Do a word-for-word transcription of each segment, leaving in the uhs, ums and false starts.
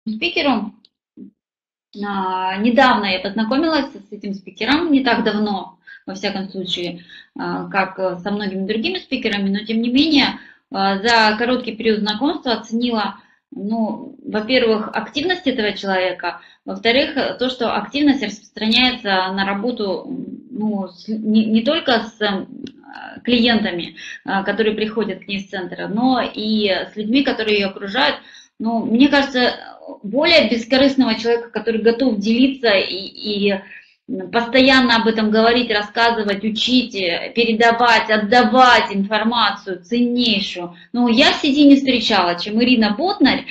спикеру. Недавно я познакомилась с этим спикером, не так давно, во всяком случае, как со многими другими спикерами, но тем не менее за короткий период знакомства оценила, ну, во-первых, активность этого человека, во-вторых, то, что активность распространяется на работу, ну, не, не только с клиентами, которые приходят к ней с центра, но и с людьми, которые ее окружают. Ну, мне кажется, более бескорыстного человека, который готов делиться и, и постоянно об этом говорить, рассказывать, учить, передавать, отдавать информацию ценнейшую. Ну, я в сети не встречала, чем Ирина Ботнарь,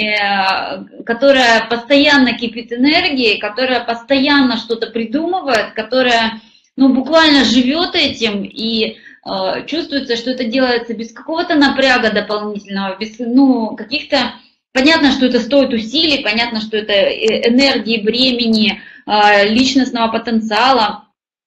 которая постоянно кипит энергией, которая постоянно что-то придумывает, которая, ну, буквально живет этим, и э, чувствуется, что это делается без какого-то напряга дополнительного, без, ну, каких-то... Понятно, что это стоит усилий, понятно, что это энергии, времени, личностного потенциала,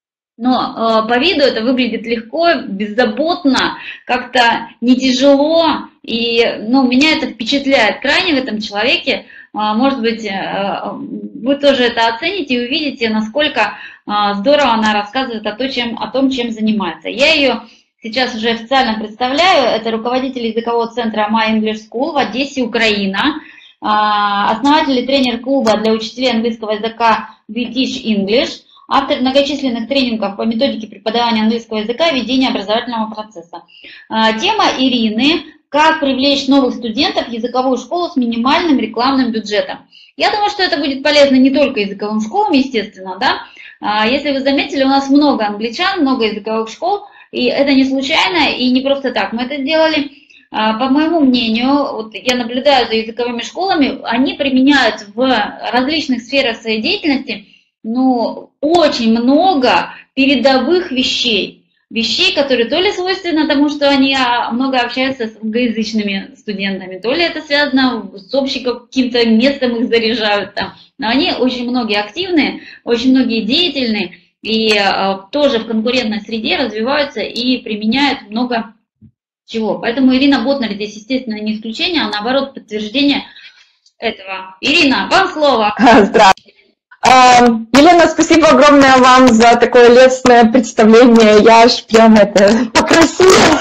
но по виду это выглядит легко, беззаботно, как-то не тяжело, и, ну, меня это впечатляет крайне в этом человеке. Может быть, вы тоже это оцените и увидите, насколько здорово она рассказывает о том, чем, о том, чем занимается. Я ее сейчас уже официально представляю. Это руководитель языкового центра My English School в Одессе, Украина, основатель и тренер клуба для учителей английского языка We Teach English, автор многочисленных тренингов по методике преподавания английского языка и ведения образовательного процесса. Тема Ирины – как привлечь новых студентов в языковую школу с минимальным рекламным бюджетом. Я думаю, что это будет полезно не только языковым школам, естественно, да. Если вы заметили, у нас много англичан, много языковых школ, и это не случайно и не просто так. Мы это сделали, по моему мнению, вот я наблюдаю за языковыми школами, они применяют в различных сферах своей деятельности, ну, очень много передовых вещей. Вещей, которые то ли свойственны тому, что они много общаются с англоязычными студентами, то ли это связано с общим каким-то местом, их заряжают там. Но они очень многие активные, очень многие деятельные, и э, тоже в конкурентной среде развиваются и применяют много чего. Поэтому Ирина Ботнарь здесь, естественно, не исключение, а наоборот подтверждение этого. Ирина, вам слово. Здравствуйте. Елена, спасибо огромное вам за такое лестное представление. Я аж прям это покрасила.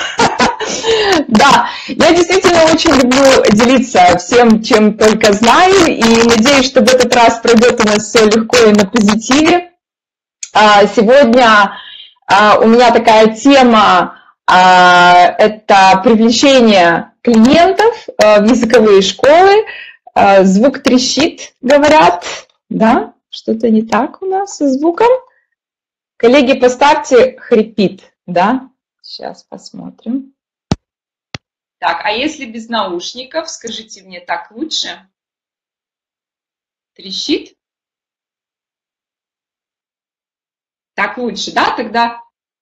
Да, я действительно очень люблю делиться всем, чем только знаю, и надеюсь, что в этот раз пройдет у нас все легко и на позитиве. Сегодня у меня такая тема – это привлечение клиентов в языковые школы. Звук трещит, говорят, да? Что-то не так у нас со звуком. Коллеги, поставьте хрипит, да? Сейчас посмотрим. Так, а если без наушников, скажите мне, так лучше? Трещит? Так лучше, да? Тогда...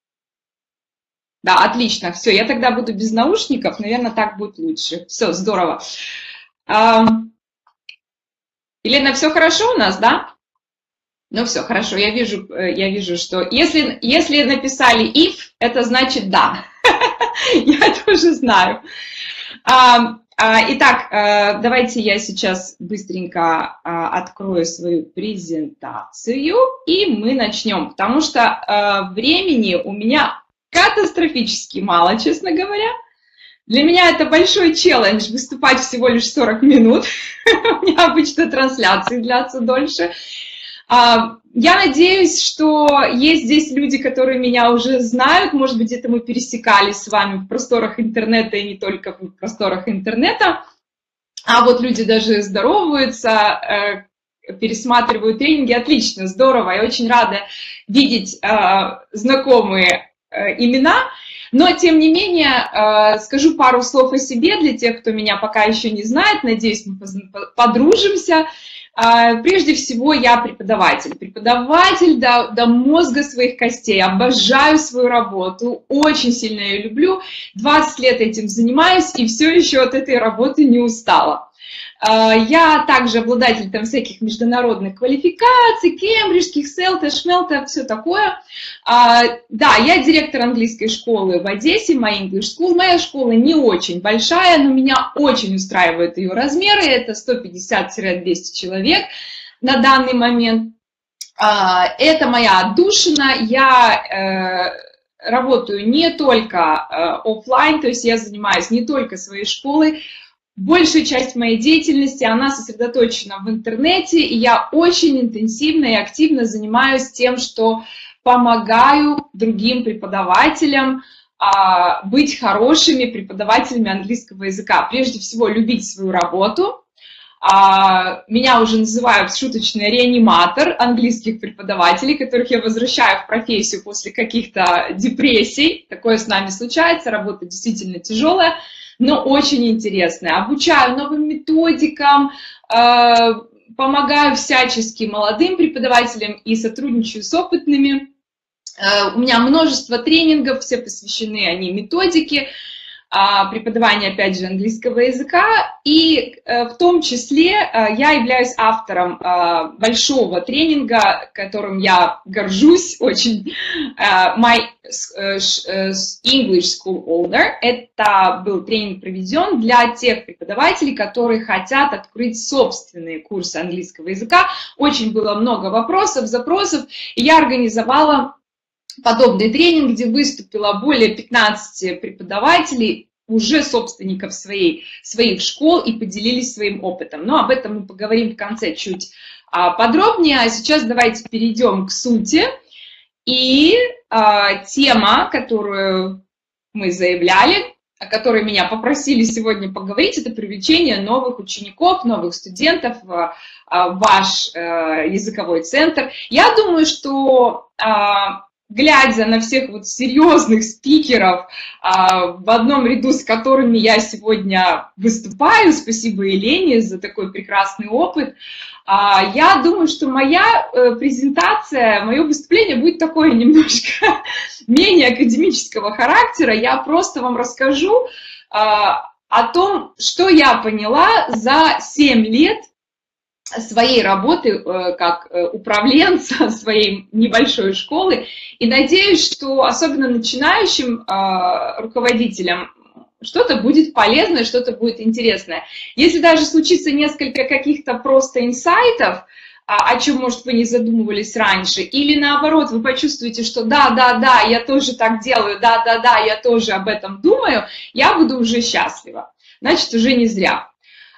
Да, отлично, все, я тогда буду без наушников, наверное, так будет лучше. Все, здорово. Елена, все хорошо у нас, да? Ну все, хорошо, я вижу, я вижу, что если, если написали if, это значит да. Я это уже знаю. Итак, давайте я сейчас быстренько открою свою презентацию, и мы начнем, потому что времени у меня катастрофически мало, честно говоря. Для меня это большой челлендж выступать всего лишь сорок минут. У меня обычно трансляции длятся дольше. Я надеюсь, что есть здесь люди, которые меня уже знают. Может быть, где-то мы пересекались с вами в просторах интернета и не только в просторах интернета. А вот люди даже здороваются, пересматривают тренинги. Отлично, здорово. Я очень рада видеть знакомые имена. Но, тем не менее, скажу пару слов о себе для тех, кто меня пока еще не знает. Надеюсь, мы подружимся. Прежде всего, я преподаватель. Преподаватель до, до мозга своих костей. Обожаю свою работу, очень сильно ее люблю. двадцать лет этим занимаюсь и все еще от этой работы не устала. Я также обладатель там всяких международных квалификаций, кембриджских, селта, шмелта, все такое. Да, я директор английской школы в Одессе, My English School. Моя школа не очень большая, но меня очень устраивают ее размеры. Это сто пятьдесят — двести человек на данный момент. Это моя отдушина. Я работаю не только офлайн, то есть я занимаюсь не только своей школой. Большая часть моей деятельности, она сосредоточена в интернете, и я очень интенсивно и активно занимаюсь тем, что помогаю другим преподавателям а, быть хорошими преподавателями английского языка. Прежде всего, любить свою работу. А, меня уже называют шуточный реаниматор английских преподавателей, которых я возвращаю в профессию после каких-то депрессий. Такое с нами случается, работа действительно тяжелая, но очень интересная. Обучаю новым методикам, э, помогаю всячески молодым преподавателям и сотрудничаю с опытными. Э, у меня множество тренингов, все посвящены они методике, преподавания, опять же, английского языка, и в том числе я являюсь автором большого тренинга, которым я горжусь очень, My English School Owner. Это был тренинг проведен для тех преподавателей, которые хотят открыть собственные курсы английского языка. Очень было много вопросов, запросов, и я организовала подобный тренинг, где выступило более пятнадцати преподавателей, уже собственников своей, своих школ, и поделились своим опытом. Но об этом мы поговорим в конце чуть а, подробнее. А сейчас давайте перейдем к сути. И а, тема, которую мы заявляли, о которой меня попросили сегодня поговорить, это привлечение новых учеников, новых студентов в ваш а, языковой центр. Я думаю, что... А, глядя на всех вот серьезных спикеров, в одном ряду с которыми я сегодня выступаю, спасибо Елене за такой прекрасный опыт, я думаю, что моя презентация, мое выступление будет такое немножко менее академического характера. Я просто вам расскажу о том, что я поняла за семь лет своей работы как управленца своей небольшой школы, и надеюсь, что особенно начинающим руководителям что-то будет полезное, что-то будет интересное. Если даже случится несколько каких-то просто инсайтов, о чем, может, вы не задумывались раньше, или наоборот, вы почувствуете, что да, да, да, я тоже так делаю, да, да, да, я тоже об этом думаю, я буду уже счастлива. Значит, уже не зря.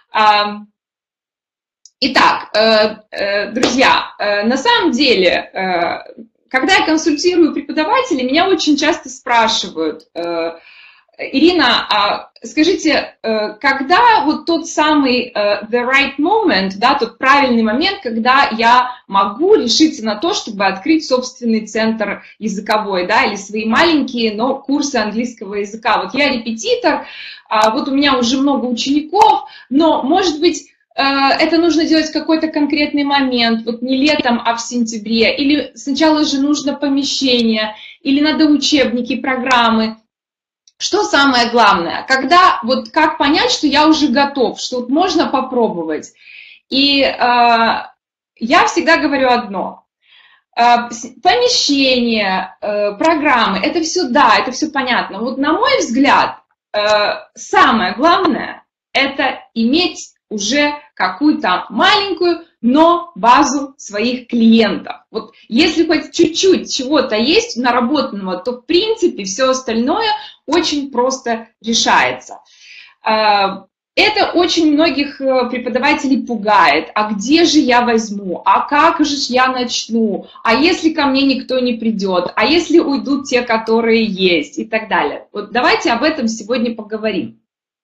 Итак, друзья, на самом деле, когда я консультирую преподавателей, меня очень часто спрашивают: Ирина, скажите, когда вот тот самый the right moment, да, тот правильный момент, когда я могу решиться на то, чтобы открыть собственный центр языковой, да, или свои маленькие, но курсы английского языка. Вот я репетитор, вот у меня уже много учеников, но, может быть, это нужно делать в какой-то конкретный момент, вот не летом, а в сентябре, или сначала же нужно помещение, или надо учебники, программы. Что самое главное? Когда, вот как понять, что я уже готов, что вот можно попробовать? И э, я всегда говорю одно. Э, помещение, э, программы, это все да, это все понятно. Вот на мой взгляд, э, самое главное – это иметь уже какую-то маленькую, но базу своих клиентов. Вот если хоть чуть-чуть чего-то есть наработанного, то в принципе все остальное очень просто решается. Это очень многих преподавателей пугает. А где же я возьму? А как же я начну? А если ко мне никто не придет? А если уйдут те, которые есть? И так далее. Вот давайте об этом сегодня поговорим.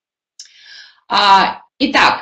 Итак,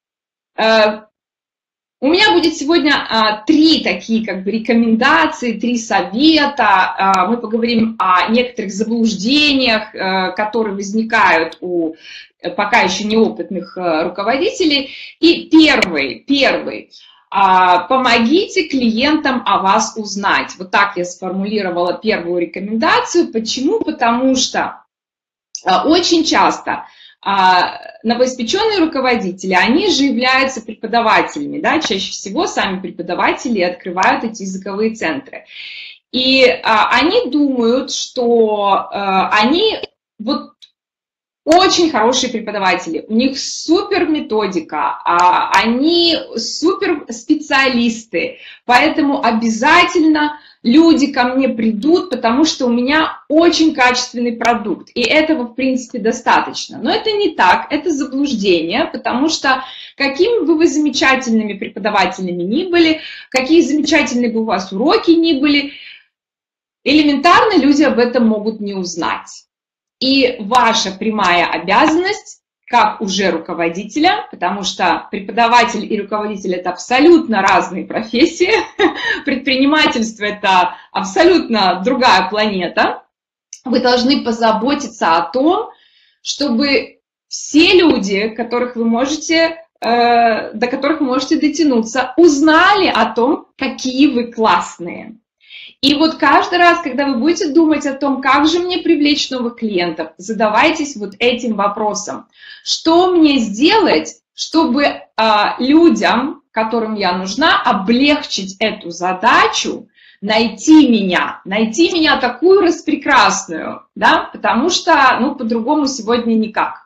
у меня будет сегодня а, три такие как бы рекомендации, три совета. А, мы поговорим о некоторых заблуждениях, а, которые возникают у пока еще неопытных а, руководителей. И первый, первый. А, помогите клиентам о вас узнать. Вот так я сформулировала первую рекомендацию. Почему? Потому что а, очень часто А новоиспеченные руководители, они же являются преподавателями, да, чаще всего сами преподаватели открывают эти языковые центры. И а, они думают, что а, они вот очень хорошие преподаватели, у них супер методика, а, они супер специалисты, поэтому обязательно люди ко мне придут, потому что у меня очень качественный продукт, и этого, в принципе, достаточно. Но это не так, это заблуждение, потому что какими бы вы замечательными преподавателями ни были, какие замечательные бы у вас уроки ни были, элементарно люди об этом могут не узнать. И ваша прямая обязанность, как уже руководителя, потому что преподаватель и руководитель – это абсолютно разные профессии, предпринимательство – это абсолютно другая планета, вы должны позаботиться о том, чтобы все люди, которых вы можете, э, до которых вы можете дотянуться, узнали о том, какие вы классные. И вот каждый раз, когда вы будете думать о том, как же мне привлечь новых клиентов, задавайтесь вот этим вопросом. Что мне сделать, чтобы а, людям, которым я нужна, облегчить эту задачу, найти меня, найти меня такую распрекрасную, да, потому что, ну, по-другому сегодня никак.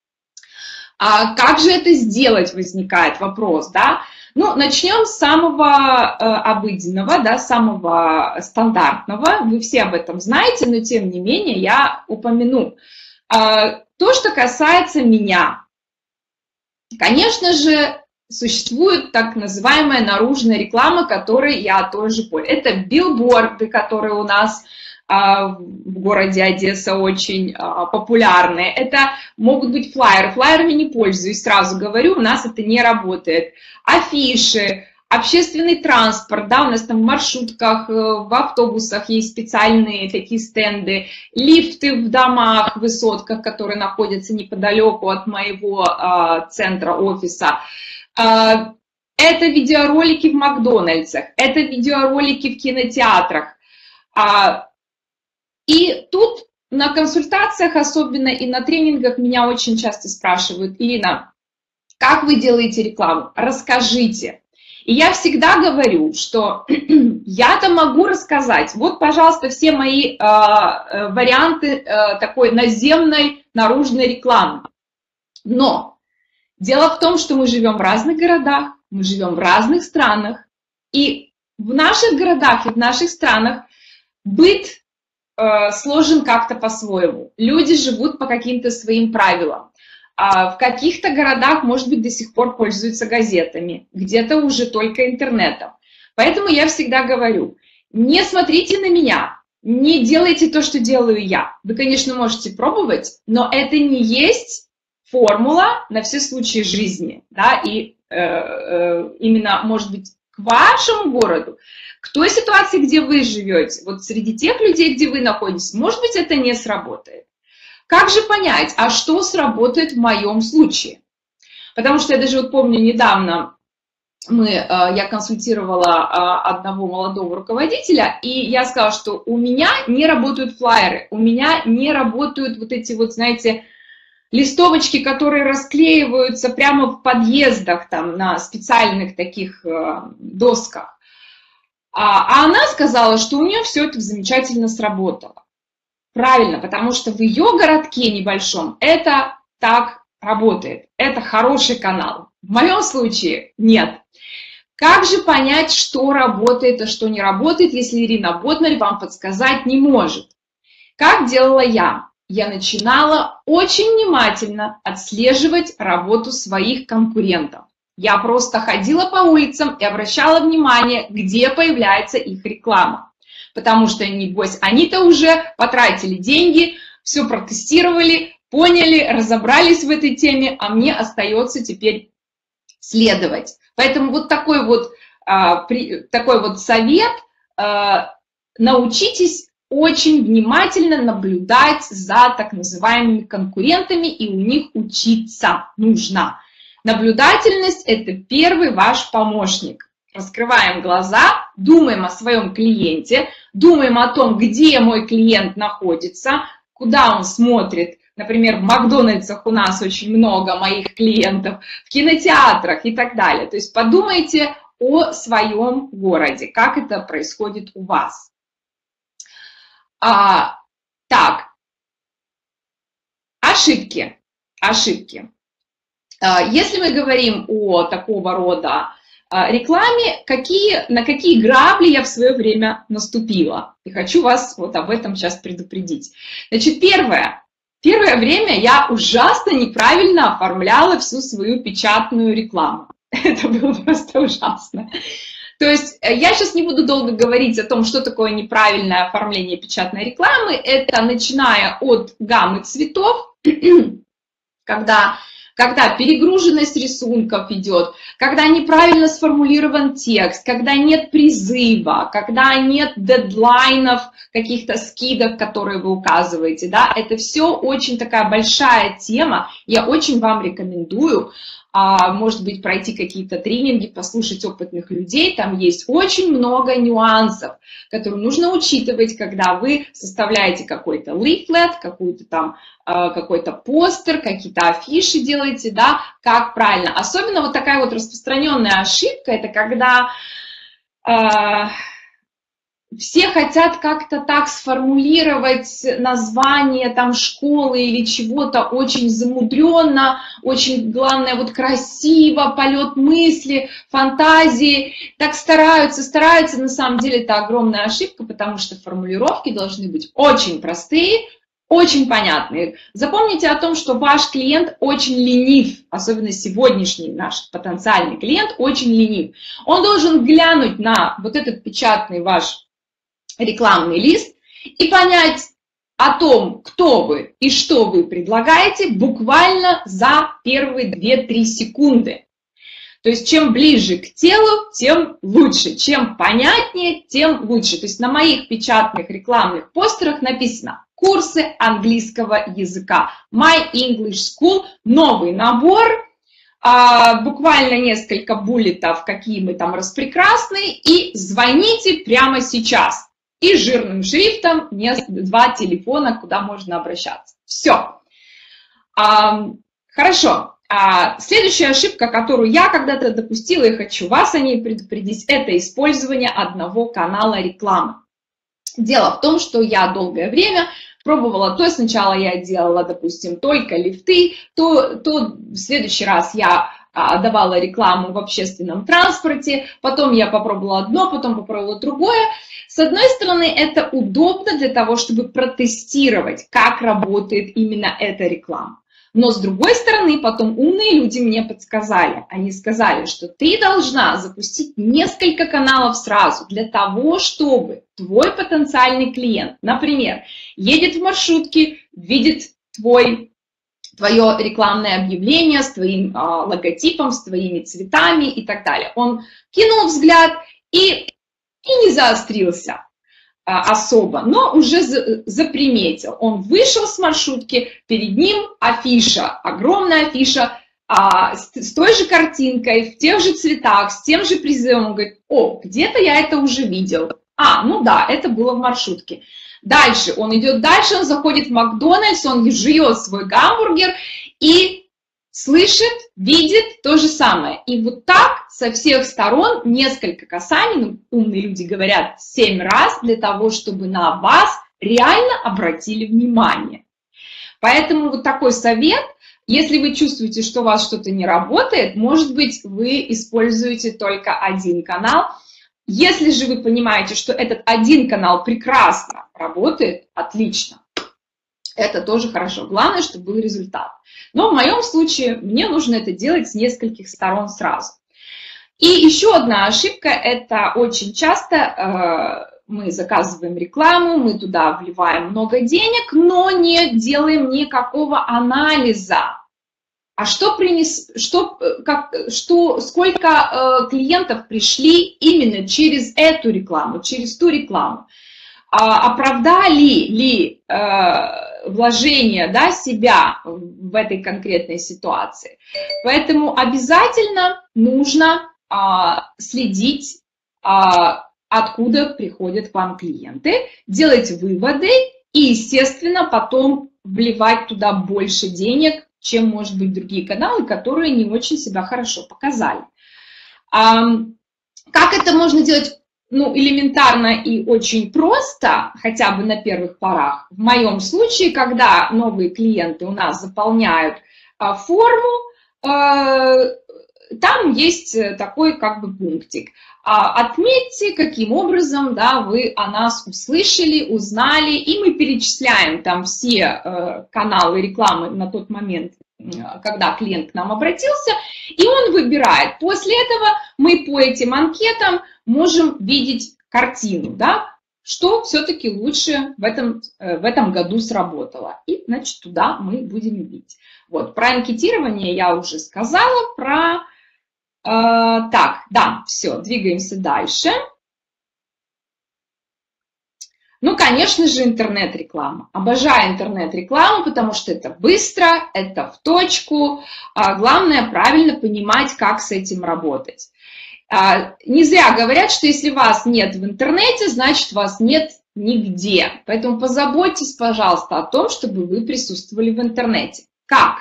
А как же это сделать, возникает вопрос, да? Ну, начнем с самого э, обыденного, да, самого стандартного. Вы все об этом знаете, но тем не менее я упомяну. Э, то, что касается меня. Конечно же, существует так называемая наружная реклама, которой я тоже пользуюсь. Это билборды, которые у нас э, в городе Одесса очень э, популярны. Это могут быть флайеры. Флайерами не пользуюсь, сразу говорю, у нас это не работает. Афиши, общественный транспорт, да, у нас там в маршрутках, в автобусах есть специальные такие стенды, лифты в домах, высотках, которые находятся неподалеку от моего э, центра, офиса. Э, это видеоролики в Макдональдсах, это видеоролики в кинотеатрах. Э, и тут на консультациях особенно и на тренингах меня очень часто спрашивают: Ирина, как вы делаете рекламу? Расскажите. И я всегда говорю, что я-то могу рассказать. Вот, пожалуйста, все мои э, варианты э, такой наземной наружной рекламы. Но дело в том, что мы живем в разных городах, мы живем в разных странах. И в наших городах и в наших странах быт э, сложен как-то по-своему. Люди живут по каким-то своим правилам. В каких-то городах, может быть, до сих пор пользуются газетами, где-то уже только интернетом. Поэтому я всегда говорю, не смотрите на меня, не делайте то, что делаю я. Вы, конечно, можете пробовать, но это не есть формула на все случаи жизни. Да? И э, э, именно, может быть, к вашему городу, к той ситуации, где вы живете, вот среди тех людей, где вы находитесь, может быть, это не сработает. Как же понять, а что сработает в моем случае? Потому что я даже вот помню, недавно мы, я консультировала одного молодого руководителя, и я сказала, что у меня не работают флайеры, у меня не работают вот эти вот, знаете, листовочки, которые расклеиваются прямо в подъездах, там, на специальных таких досках. А она сказала, что у нее все это замечательно сработало. Правильно, потому что в ее городке небольшом это так работает. Это хороший канал. В моем случае нет. Как же понять, что работает, а что не работает, если Ирина Ботнарь вам подсказать не может? Как делала я? Я начинала очень внимательно отслеживать работу своих конкурентов. Я просто ходила по улицам и обращала внимание, где появляется их реклама. Потому что, небось, они-то уже потратили деньги, все протестировали, поняли, разобрались в этой теме, а мне остается теперь следовать. Поэтому вот такой вот, а, при, такой вот совет, а, научитесь очень внимательно наблюдать за так называемыми конкурентами, и у них учиться нужно. Наблюдательность – это первый ваш помощник. Раскрываем глаза, думаем о своем клиенте, думаем о том, где мой клиент находится, куда он смотрит, например, в Макдональдсах у нас очень много моих клиентов, в кинотеатрах и так далее. То есть подумайте о своем городе, как это происходит у вас. А, так, ошибки, ошибки. Если мы говорим о такого рода рекламе, какие, на какие грабли я в свое время наступила. И хочу вас вот об этом сейчас предупредить. Значит, первое. Первое время я ужасно неправильно оформляла всю свою печатную рекламу. Это было просто ужасно. То есть я сейчас не буду долго говорить о том, что такое неправильное оформление печатной рекламы. Это начиная от гаммы цветов, когда... когда перегруженность рисунков идет, когда неправильно сформулирован текст, когда нет призыва, когда нет дедлайнов, каких-то скидок, которые вы указываете, да, это все очень такая большая тема, я очень вам рекомендую, может быть, пройти какие-то тренинги, послушать опытных людей, там есть очень много нюансов, которые нужно учитывать, когда вы составляете какой-то лифлет, какой-то там, какой-то постер, какие-то афиши делаете, да, как правильно. Особенно вот такая вот распространенная ошибка, это когда э, все хотят как-то так сформулировать название там школы или чего-то очень замудренно, очень, главное, вот красиво, полет мысли, фантазии, так стараются, стараются, на самом деле это огромная ошибка, потому что формулировки должны быть очень простые, очень понятные. Запомните о том, что ваш клиент очень ленив, особенно сегодняшний наш потенциальный клиент очень ленив. Он должен глянуть на вот этот печатный ваш рекламный лист и понять о том, кто вы и что вы предлагаете буквально за первые две-три секунды. То есть чем ближе к телу, тем лучше. Чем понятнее, тем лучше. То есть на моих печатных рекламных постерах написано «Курсы английского языка». My English School, новый набор, а, буквально несколько буллетов, какие мы там распрекрасные, и звоните прямо сейчас. И жирным шрифтом два телефона, куда можно обращаться. Все. А, хорошо. А, следующая ошибка, которую я когда-то допустила и хочу вас о ней предупредить, это использование одного канала рекламы. Дело в том, что я долгое время пробовала, то сначала я делала, допустим, только лифты, то, то в следующий раз я давала рекламу в общественном транспорте, потом я попробовала одно, потом попробовала другое. С одной стороны, это удобно для того, чтобы протестировать, как работает именно эта реклама. Но с другой стороны, потом умные люди мне подсказали. Они сказали, что ты должна запустить несколько каналов сразу для того, чтобы твой потенциальный клиент, например, едет в маршрутке, видит твой твое рекламное объявление с твоим а, логотипом, с твоими цветами и так далее. Он кинул взгляд и, и не заострился а, особо, но уже за, заприметил. Он вышел с маршрутки, перед ним афиша, огромная афиша а, с, с той же картинкой, в тех же цветах, с тем же призывом. Он говорит: о, где-то я это уже видел. А, ну да, это было в маршрутке. Дальше, он идет дальше, он заходит в Макдональдс, он жует свой гамбургер и слышит, видит то же самое. И вот так со всех сторон несколько касаний, ну, умные люди говорят семь раз, для того, чтобы на вас реально обратили внимание. Поэтому вот такой совет, если вы чувствуете, что у вас что-то не работает, может быть, вы используете только один канал. Если же вы понимаете, что этот один канал прекрасно работает, отлично, это тоже хорошо. Главное, чтобы был результат. Но в моем случае мне нужно это делать с нескольких сторон сразу. И еще одна ошибка, это очень часто э, мы заказываем рекламу, мы туда вливаем много денег, но не делаем никакого анализа. А что принес, что, как, что, сколько э, клиентов пришли именно через эту рекламу, через ту рекламу? А, оправдали ли э, вложение, да, себя в этой конкретной ситуации? Поэтому обязательно нужно э, следить, э, откуда приходят к вам клиенты, делать выводы и, естественно, потом вливать туда больше денег, чем, может быть, другие каналы, которые не очень себя хорошо показали. Как это можно делать? Ну, элементарно и очень просто, хотя бы на первых порах. В моем случае, когда новые клиенты у нас заполняют а, форму, а, там есть такой как бы пунктик. А, отметьте, каким образом, да, вы о нас услышали, узнали, и мы перечисляем там все а, каналы рекламы на тот момент, когда клиент к нам обратился, и он выбирает. После этого мы по этим анкетам можем видеть картину, да, что все-таки лучше в этом, в этом году сработало. И, значит, туда мы будем видеть. Вот, про анкетирование я уже сказала, про... Э, так, да, все, двигаемся дальше. Ну, конечно же, интернет-реклама. Обожаю интернет-рекламу, потому что это быстро, это в точку. А главное, правильно понимать, как с этим работать. А, не зря говорят, что если вас нет в интернете, значит, вас нет нигде. Поэтому позаботьтесь, пожалуйста, о том, чтобы вы присутствовали в интернете. Как?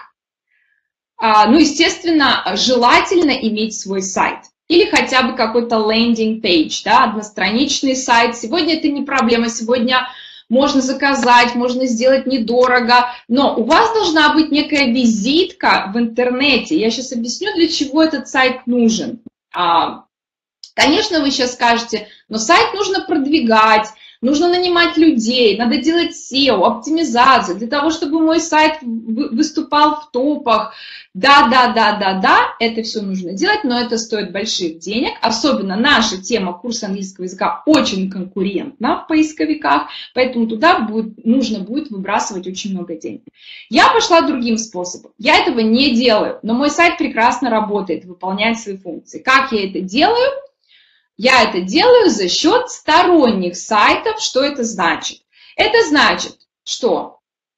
А, ну, естественно, желательно иметь свой сайт. Или хотя бы какой-то лендинг-пейдж, да, одностраничный сайт. Сегодня это не проблема, сегодня можно заказать, можно сделать недорого, но у вас должна быть некая визитка в интернете. Я сейчас объясню, для чего этот сайт нужен. Конечно, вы сейчас скажете, но сайт нужно продвигать, нужно нанимать людей, надо делать сео, оптимизацию, для того, чтобы мой сайт выступал в топах. Да, да, да, да, да, это все нужно делать, но это стоит больших денег. Особенно наша тема курса английского языка очень конкурентна в поисковиках, поэтому туда будет, нужно будет выбрасывать очень много денег. Я пошла другим способом. Я этого не делаю, но мой сайт прекрасно работает, выполняет свои функции. Как я это делаю? Я это делаю за счет сторонних сайтов. Что это значит? Это значит, что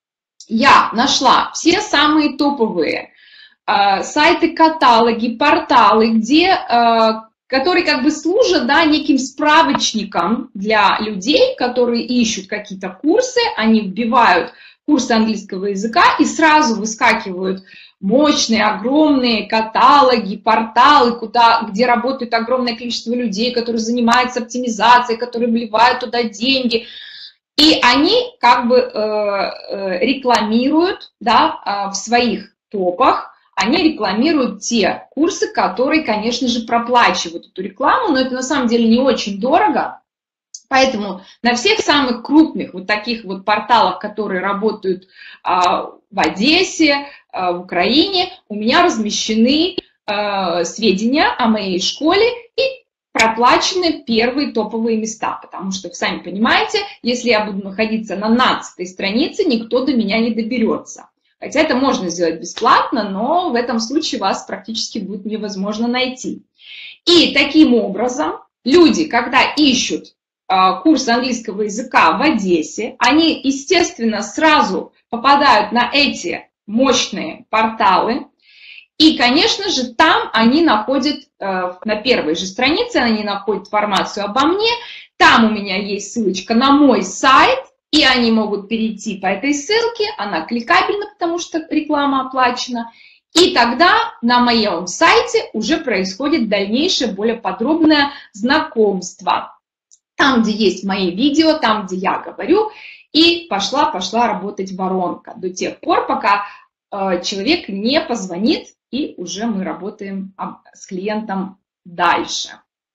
я нашла все самые топовые э, сайты-каталоги, порталы, где, э, которые как бы служат, да, неким справочником для людей, которые ищут какие-то курсы, они вбивают курсы английского языка и сразу выскакивают мощные, огромные каталоги, порталы, куда, где работает огромное количество людей, которые занимаются оптимизацией, которые вливают туда деньги. И они как бы э, э, рекламируют, да, э, в своих топах, они рекламируют те курсы, которые, конечно же, проплачивают эту рекламу, но это на самом деле не очень дорого. Поэтому на всех самых крупных вот таких вот порталах, которые работают а, в Одессе, а, в Украине, у меня размещены а, сведения о моей школе и проплачены первые топовые места. Потому что, сами понимаете, если я буду находиться на нацатой странице, никто до меня не доберется. Хотя это можно сделать бесплатно, но в этом случае вас практически будет невозможно найти. И таким образом люди, когда ищут курс английского языка в Одессе, они, естественно, сразу попадают на эти мощные порталы, и, конечно же, там они находят, на первой же странице они находят информацию обо мне, там у меня есть ссылочка на мой сайт, и они могут перейти по этой ссылке, она кликабельна, потому что реклама оплачена, и тогда на моем сайте уже происходит дальнейшее, более подробное знакомство. Там, где есть мои видео, там, где я говорю, и пошла-пошла работать воронка до тех пор, пока э, человек не позвонит, и уже мы работаем с клиентом дальше.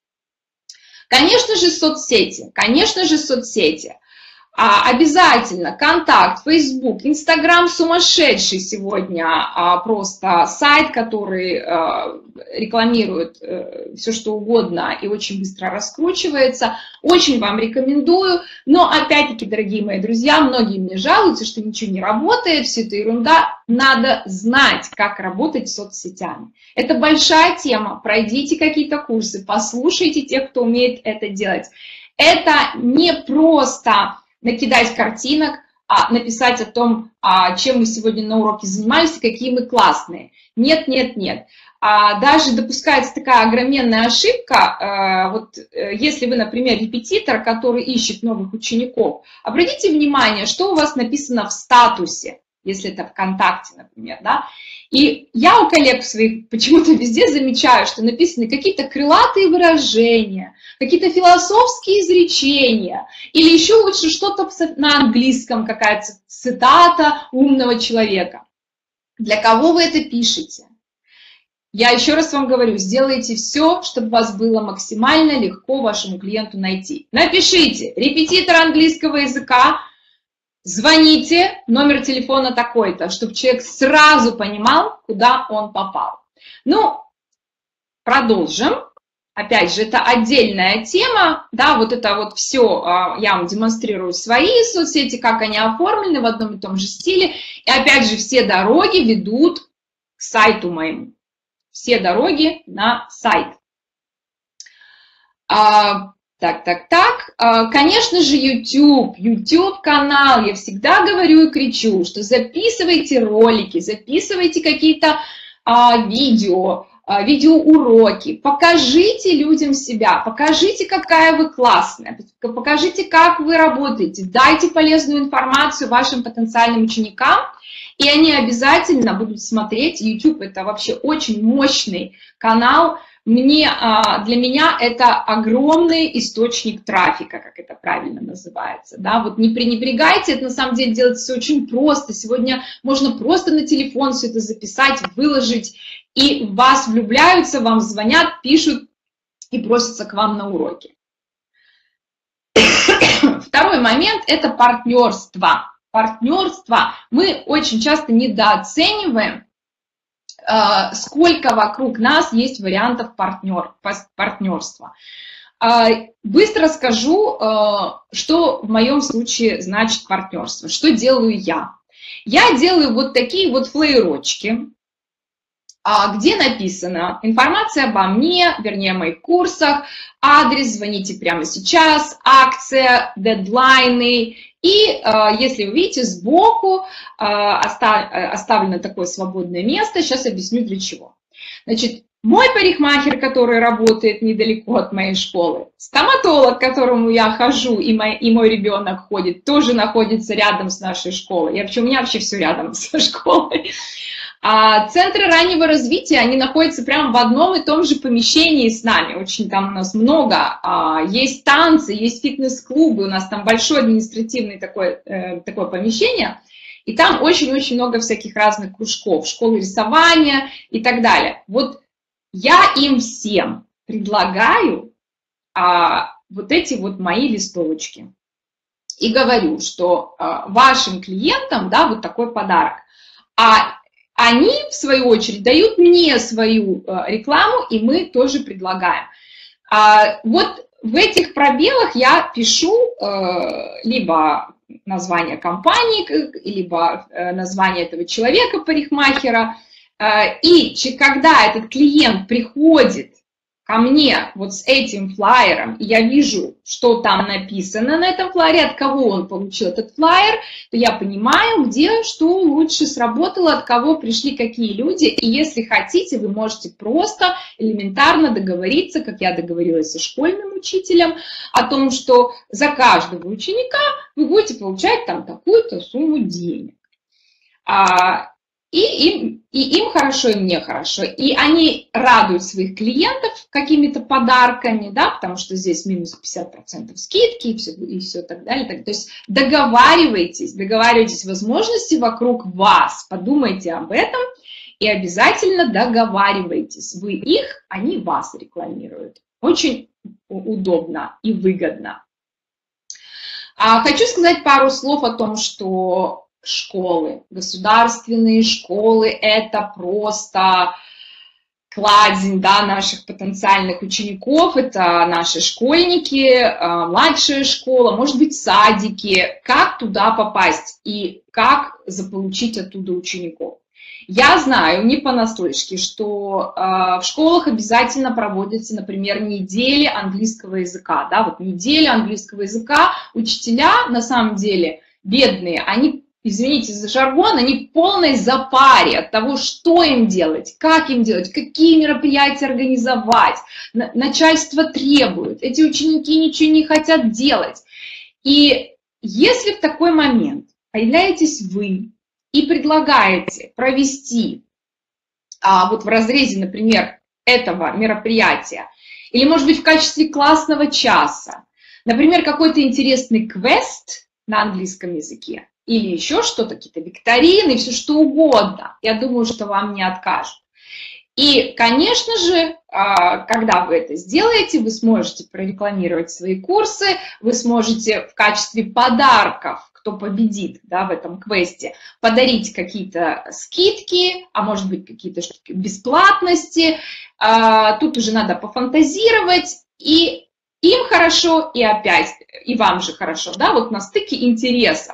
Конечно же, соцсети, конечно же, соцсети. А, обязательно контакт, Facebook, Instagram сумасшедший сегодня, а, просто сайт, который а, рекламирует а, все что угодно и очень быстро раскручивается. Очень вам рекомендую, но опять-таки, дорогие мои друзья, многие мне жалуются, что ничего не работает, все это ерунда. Надо знать, как работать с соцсетями. Это большая тема, пройдите какие-то курсы, послушайте тех, кто умеет это делать. Это не просто накидать картинок, а написать о том, чем мы сегодня на уроке занимались и какие мы классные. Нет, нет, нет. А даже допускается такая огроменная ошибка, вот если вы, например, репетитор, который ищет новых учеников, обратите внимание, что у вас написано в статусе, если это ВКонтакте, например, да, и я у коллег своих почему-то везде замечаю, что написаны какие-то крылатые выражения, какие-то философские изречения, или еще лучше что-то на английском, какая-то цитата умного человека. Для кого вы это пишете? Я еще раз вам говорю, сделайте все, чтобы вас было максимально легко вашему клиенту найти. Напишите «репетитор английского языка», звоните, номер телефона такой-то, чтобы человек сразу понимал, куда он попал. Ну, продолжим. Опять же, это отдельная тема, да, вот это вот все я вам демонстрирую свои соцсети, как они оформлены в одном и том же стиле. И опять же, все дороги ведут к сайту моему. Все дороги на сайт. А, так, так, так. А, конечно же, YouTube, YouTube-канал. Я всегда говорю и кричу, что записывайте ролики, записывайте какие-то а, видео, а, видеоуроки. Покажите людям себя, покажите, какая вы классная, покажите, как вы работаете, дайте полезную информацию вашим потенциальным ученикам. И они обязательно будут смотреть. YouTube – это вообще очень мощный канал. Мне, для меня это огромный источник трафика, как это правильно называется. Да? Вот не пренебрегайте, это на самом деле делается все очень просто. Сегодня можно просто на телефон все это записать, выложить, и в вас влюбляются, вам звонят, пишут и просятся к вам на уроки. Второй момент – это партнерство. Партнерство. Мы очень часто недооцениваем, сколько вокруг нас есть вариантов партнер, партнерства. Быстро скажу, что в моем случае значит партнерство. Что делаю я? Я делаю вот такие вот флеерочки, где написана информация обо мне, вернее, о моих курсах, адрес, звоните прямо сейчас, акция, дедлайны. И если вы видите, сбоку оставлено такое свободное место. Сейчас объясню для чего. Значит, мой парикмахер, который работает недалеко от моей школы, стоматолог, к которому я хожу, и мой, и мой ребенок ходит, тоже находится рядом с нашей школой. Я, у меня вообще все рядом со школой. А центры раннего развития, они находятся прямо в одном и том же помещении с нами. Очень там у нас много. А, есть танцы, есть фитнес-клубы, у нас там большое административное такое, э, такое помещение. И там очень-очень много всяких разных кружков, школы рисования и так далее. Вот я им всем предлагаю а, вот эти вот мои листовочки. И говорю, что а, вашим клиентам, да, вот такой подарок. А они, в свою очередь, дают мне свою рекламу, и мы тоже предлагаем. Вот в этих пробелах я пишу либо название компании, либо название этого человека, парикмахера. И когда этот клиент приходит ко мне вот с этим флаером, и я вижу, что там написано на этом флаере, от кого он получил этот флаер, то я понимаю, где что лучше сработало, от кого пришли какие люди. И если хотите, вы можете просто элементарно договориться, как я договорилась со школьным учителем, о том, что за каждого ученика вы будете получать там такую-то сумму денег. И им, и им хорошо, и мне хорошо. И они радуют своих клиентов какими-то подарками, да, потому что здесь минус пятьдесят процентов скидки и все, и все так далее. Так, то есть договаривайтесь, договаривайтесь возможности вокруг вас, подумайте об этом и обязательно договаривайтесь. Вы их, они вас рекламируют. Очень удобно и выгодно. А хочу сказать пару слов о том, что школы, государственные школы – это просто кладезь, да, наших потенциальных учеников, это наши школьники, младшая школа, может быть, садики. Как туда попасть и как заполучить оттуда учеников? Я знаю не понаслышке, что в школах обязательно проводятся, например, недели английского языка. Да, вот неделя английского языка. Учителя, на самом деле, бедные, они извините за жаргон, они в полной запаре от того, что им делать, как им делать, какие мероприятия организовать. Начальство требует, эти ученики ничего не хотят делать. И если в такой момент появляетесь вы и предлагаете провести а, вот в разрезе, например, этого мероприятия, или, может быть, в качестве классного часа, например, какой-то интересный квест на английском языке, или еще что-то, какие-то викторины, все что угодно, я думаю, что вам не откажут. И, конечно же, когда вы это сделаете, вы сможете прорекламировать свои курсы, вы сможете в качестве подарков, кто победит, да, в этом квесте, подарить какие-то скидки, а может быть какие-то бесплатности. Тут уже надо пофантазировать, и им хорошо, и опять, и вам же хорошо, да, вот на стыке интересов.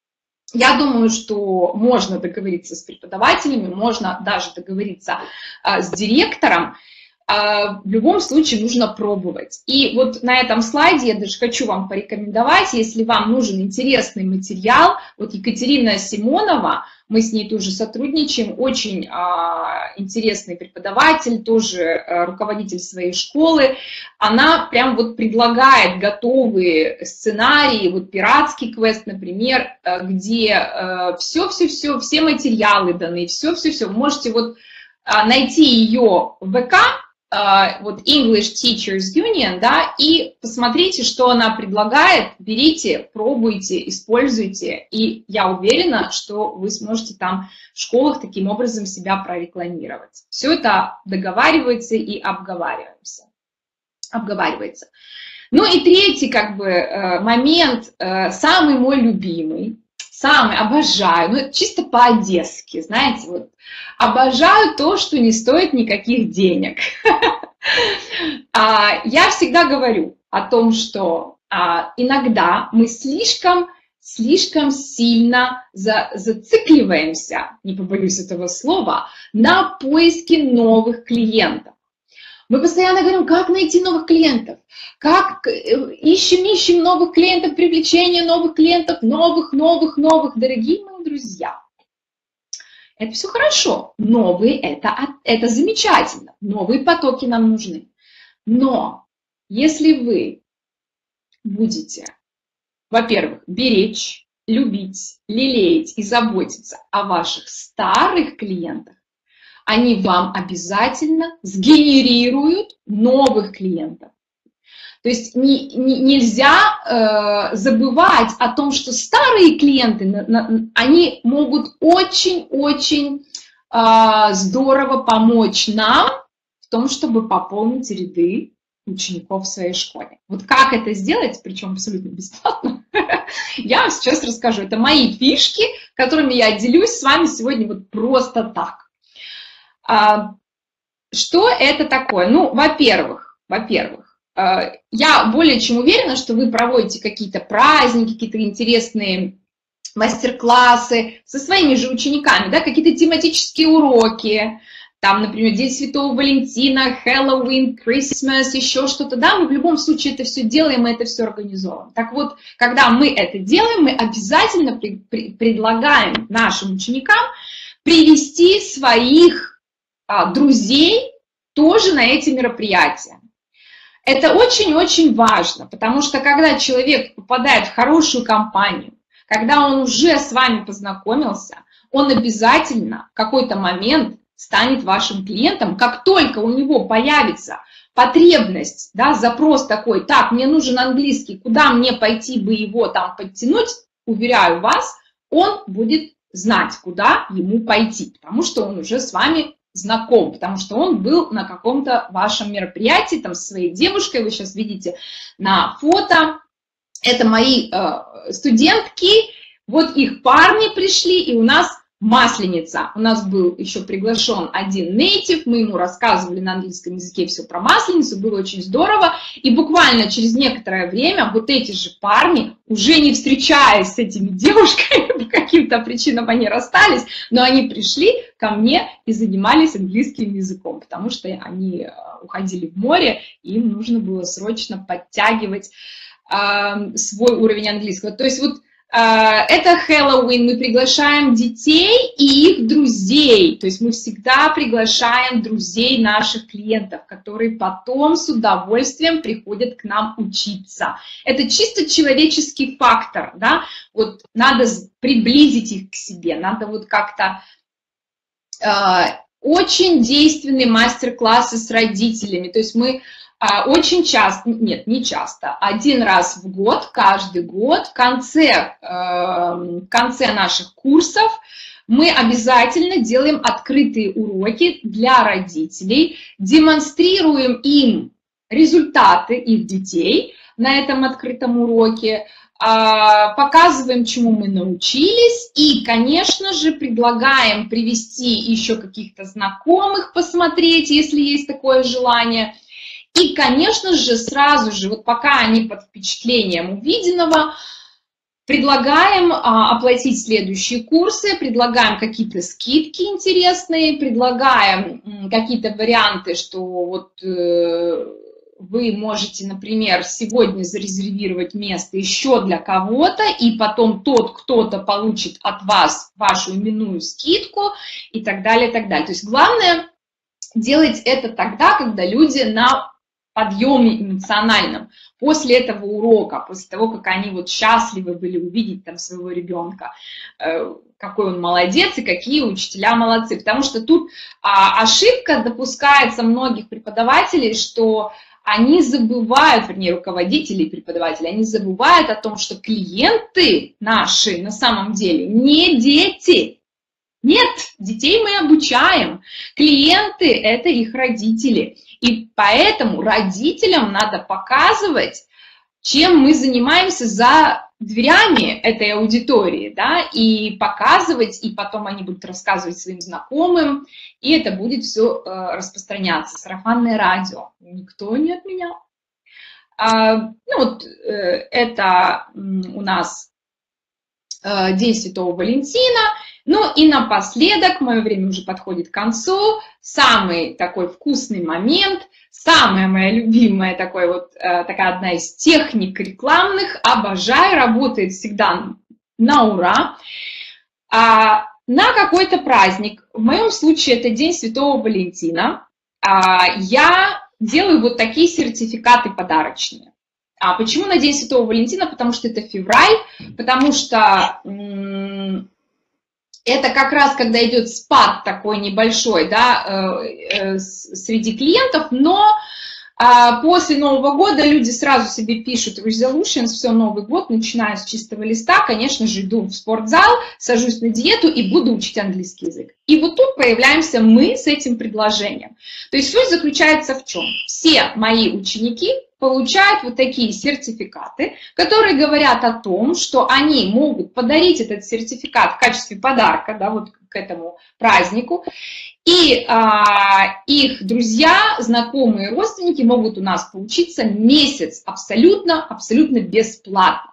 Я думаю, что можно договориться с преподавателями, можно даже договориться а, с директором. А, в любом случае нужно пробовать. И вот на этом слайде я даже хочу вам порекомендовать, если вам нужен интересный материал, вот Екатерина Симонова, мы с ней тоже сотрудничаем, очень а, интересный преподаватель, тоже а, руководитель своей школы. Она прям вот предлагает готовые сценарии, вот пиратский квест, например, где все-все-все, все материалы даны, все-все-все. Вы можете вот а, найти ее в ВК, вот English Teachers Union, да, и посмотрите, что она предлагает, берите, пробуйте, используйте, и я уверена, что вы сможете там в школах таким образом себя прорекламировать. Все это договаривается и обговариваемся, обговаривается. Ну и третий как бы момент, самый мой любимый, самый, обожаю, ну это чисто по-одесски, знаете, вот, обожаю то, что не стоит никаких денег. Я всегда говорю о том, что иногда мы слишком, слишком сильно зацикливаемся, не побоюсь этого слова, на поиске новых клиентов. Мы постоянно говорим, как найти новых клиентов, как ищем, ищем новых клиентов, привлечение новых клиентов, новых, новых, новых. Дорогие мои друзья, это все хорошо, новые это, это замечательно, новые потоки нам нужны. Но если вы будете, во-первых, беречь, любить, лелеять и заботиться о ваших старых клиентах, они вам обязательно сгенерируют новых клиентов. То есть не, не, нельзя э, забывать о том, что старые клиенты, на, на, они могут очень-очень э, здорово помочь нам в том, чтобы пополнить ряды учеников в своей школе. Вот как это сделать, причем абсолютно бесплатно, я вам сейчас расскажу. Это мои фишки, которыми я делюсь с вами сегодня вот просто так. Что это такое? Ну, во-первых, во-первых, я более чем уверена, что вы проводите какие-то праздники, какие-то интересные мастер-классы со своими же учениками, да, какие-то тематические уроки, там, например, День Святого Валентина, Хэллоуин, Christmas, еще что-то, да, мы в любом случае это все делаем, мы это все организовываем. Так вот, когда мы это делаем, мы обязательно при, при, предлагаем нашим ученикам привести своих друзей тоже на эти мероприятия. Это очень-очень важно, потому что когда человек попадает в хорошую компанию, когда он уже с вами познакомился, он обязательно в какой-то момент станет вашим клиентом. Как только у него появится потребность, да, запрос такой, так, мне нужен английский, куда мне пойти бы его там подтянуть, уверяю вас, он будет знать, куда ему пойти, потому что он уже с вами знаком, потому что он был на каком-то вашем мероприятии, там, со своей девушкой, вы сейчас видите на фото, это мои э, студентки, вот их парни пришли, и у нас масленица. У нас был еще приглашен один нейтив, мы ему рассказывали на английском языке все про масленицу, было очень здорово, и буквально через некоторое время вот эти же парни, уже не встречаясь с этими девушками, по каким-то причинам они расстались, но они пришли ко мне и занимались английским языком, потому что они уходили в море, и им нужно было срочно подтягивать э, свой уровень английского. То есть вот Это Хэллоуин, мы приглашаем детей и их друзей, то есть мы всегда приглашаем друзей наших клиентов, которые потом с удовольствием приходят к нам учиться. Это чисто человеческий фактор, да, вот надо приблизить их к себе, надо вот как-то... Очень действенные мастер-классы с родителями, то есть мы... Очень часто, нет, не часто, один раз в год, каждый год, в конце, в конце наших курсов мы обязательно делаем открытые уроки для родителей, демонстрируем им результаты их детей на этом открытом уроке, показываем, чему мы научились, и, конечно же, предлагаем привести еще каких-то знакомых, посмотреть, если есть такое желание. И, конечно же, сразу же, вот пока они под впечатлением увиденного, предлагаем а, оплатить следующие курсы, предлагаем какие-то скидки интересные, предлагаем какие-то варианты, что вот э, вы можете, например, сегодня зарезервировать место еще для кого-то, и потом тот кто-то получит от вас вашу именную скидку и так далее, и так далее. То есть главное делать это тогда, когда люди на подъеме эмоциональном, после этого урока, после того, как они вот счастливы были увидеть там своего ребенка, э, какой он молодец и какие учителя молодцы. Потому что тут а, ошибка допускается многих преподавателей, что они забывают, вернее, руководители и преподаватели, они забывают о том, что клиенты наши на самом деле не дети. Нет, детей мы обучаем. Клиенты – это их родители. И поэтому родителям надо показывать, чем мы занимаемся за дверями этой аудитории, да, и показывать, и потом они будут рассказывать своим знакомым, и это будет все э, распространяться. Сарафанное радио никто не отменял. А, ну вот э, это у нас э, День Святого Валентина. Ну и напоследок, мое время уже подходит к концу, самый такой вкусный момент, самая моя любимая, такой вот, э, такая одна из техник рекламных, обожаю, работает всегда на ура. А, на какой-то праздник, в моем случае это День Святого Валентина, а, я делаю вот такие сертификаты подарочные. А почему на День Святого Валентина? Потому что это февраль, потому что... Это как раз, когда идет спад такой небольшой, да, э, э, среди клиентов, но э, после Нового года люди сразу себе пишут resolutions, все, Новый год, начинаю с чистого листа, конечно же, иду в спортзал, сажусь на диету и буду учить английский язык. И вот тут появляемся мы с этим предложением. То есть суть заключается в чем? Все мои ученики получают вот такие сертификаты, которые говорят о том, что они могут подарить этот сертификат в качестве подарка, да, вот к этому празднику, и а, их друзья, знакомые, родственники могут у нас поучиться месяц абсолютно, абсолютно бесплатно.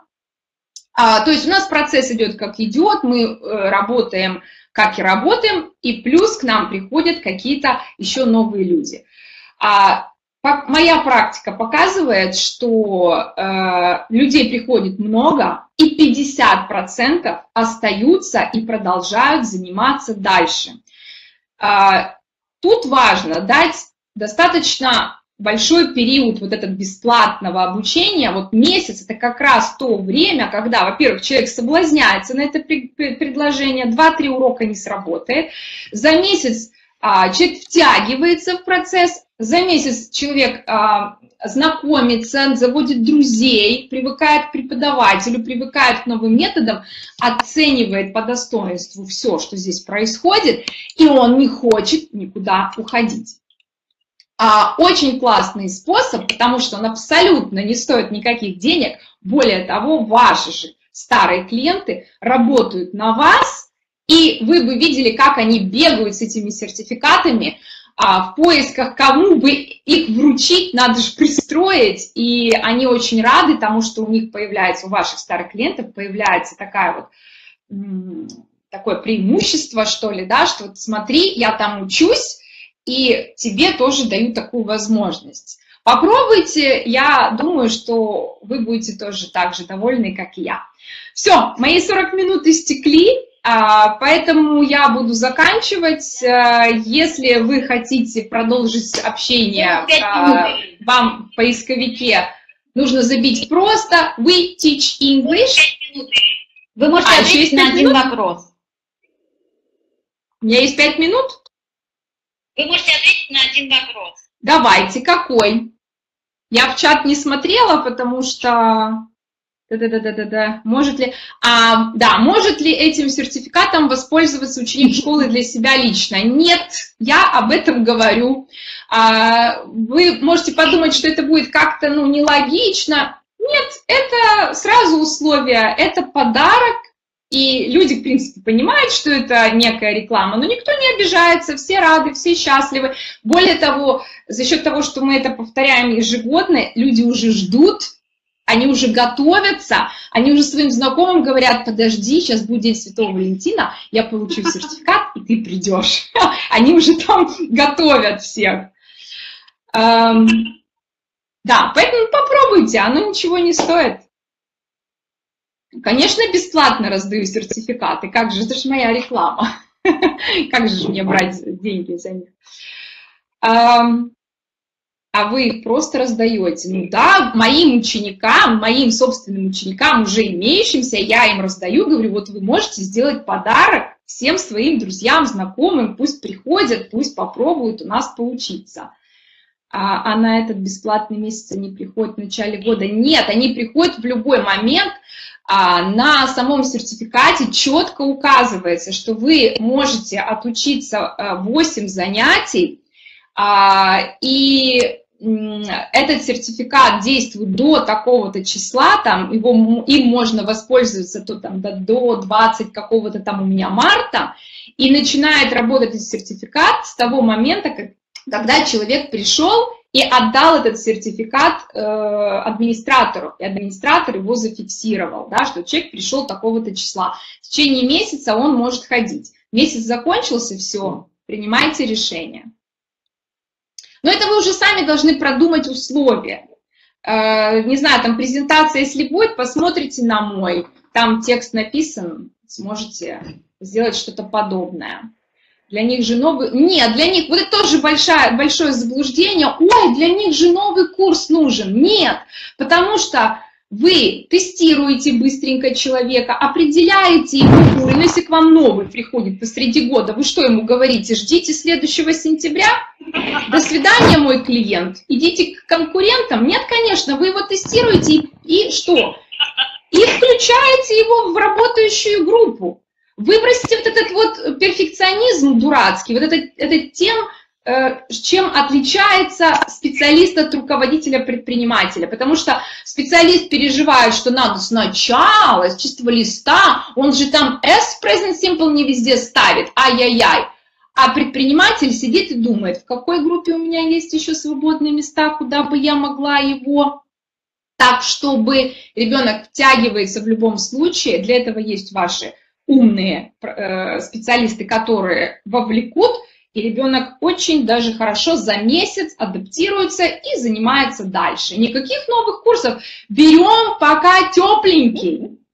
А, то есть у нас процесс идет как идет, мы э, работаем как и работаем, и плюс к нам приходят какие-то еще новые люди. А, Моя практика показывает, что э, людей приходит много, и пятьдесят процентов остаются и продолжают заниматься дальше. Э, тут важно дать достаточно большой период вот этот бесплатного обучения. Вот месяц – это как раз то время, когда, во-первых, человек соблазняется на это предложение, два-три урока не сработает, за месяц э, человек втягивается в процесс. За месяц человек а, знакомится, заводит друзей, привыкает к преподавателю, привыкает к новым методам, оценивает по достоинству все, что здесь происходит, и он не хочет никуда уходить. А, очень классный способ, потому что он абсолютно не стоит никаких денег. Более того, ваши же старые клиенты работают на вас, и вы бы видели, как они бегают с этими сертификатами, в поисках, кому бы их вручить, надо же пристроить, и они очень рады тому, что у них появляется, у ваших старых клиентов появляется такая вот, такое преимущество, что ли, да, что вот смотри, я там учусь, и тебе тоже даю такую возможность. Попробуйте, я думаю, что вы будете тоже так же довольны, как и я. Все, мои сорок минут истекли, поэтому я буду заканчивать. Если вы хотите продолжить общение, вам в поисковике нужно забить просто «We teach English». Вы можете а, ответить на один минут? вопрос. У меня есть пять минут? Вы можете ответить на один вопрос. Давайте, какой? Я в чат не смотрела, потому что... Да-да-да-да-да. Может ли... А, да, может ли этим сертификатом воспользоваться ученик школы для себя лично? Нет, я об этом говорю. А, вы можете подумать, что это будет как-то, ну, нелогично. Нет, это сразу условия, это подарок. И люди, в принципе, понимают, что это некая реклама, но никто не обижается, все рады, все счастливы. Более того, за счет того, что мы это повторяем ежегодно, люди уже ждут, они уже готовятся, они уже своим знакомым говорят: подожди, сейчас будет День Святого Валентина, я получу сертификат, и ты придешь. Они уже там готовят всех. Да, поэтому попробуйте, оно ничего не стоит. Конечно, бесплатно раздаю сертификаты, как же, это же моя реклама. Как же мне брать деньги за них? А вы их просто раздаете. Ну да, моим ученикам, моим собственным ученикам, уже имеющимся, я им раздаю, говорю: вот вы можете сделать подарок всем своим друзьям, знакомым, пусть приходят, пусть попробуют у нас поучиться. А, а на этот бесплатный месяц они приходят в начале года. Нет, они приходят в любой момент. А, на самом сертификате четко указывается, что вы можете отучиться восемь занятий, а, и этот сертификат действует до такого-то числа, там, его, им можно воспользоваться то, там, до двадцатого какого-то там у меня марта, и начинает работать этот сертификат с того момента, как, когда человек пришел и отдал этот сертификат э, администратору, и администратор его зафиксировал, да, что человек пришел такого-то числа. В течение месяца он может ходить. Месяц закончился, все, принимайте решение. Но это вы уже сами должны продумать условия. Э, не знаю, там презентация, если будет, посмотрите на мой, там текст написан, сможете сделать что-то подобное. Для них же новый... Нет, для них... Вот это тоже большое, большое заблуждение. Ой, для них же новый курс нужен. Нет, потому что вы тестируете быстренько человека, определяете его уровень. Если к вам новый приходит посреди года, вы что ему говорите? Ждите следующего сентября? До свидания, мой клиент. Идите к конкурентам? Нет, конечно, вы его тестируете и, и что? И включаете его в работающую группу. Выбросьте вот этот вот перфекционизм дурацкий, вот это, это тем, э, чем отличается специалист от руководителя-предпринимателя. Потому что специалист переживает, что надо сначала, с чистого листа, он же там S present simple не везде ставит, ай-яй-яй. А предприниматель сидит и думает, в какой группе у меня есть еще свободные места, куда бы я могла его... Так, чтобы ребенок втягивается в любом случае, для этого есть ваши умные э, специалисты, которые вовлекут, и ребенок очень даже хорошо за месяц адаптируется и занимается дальше. Никаких новых курсов. Берем пока тепленький.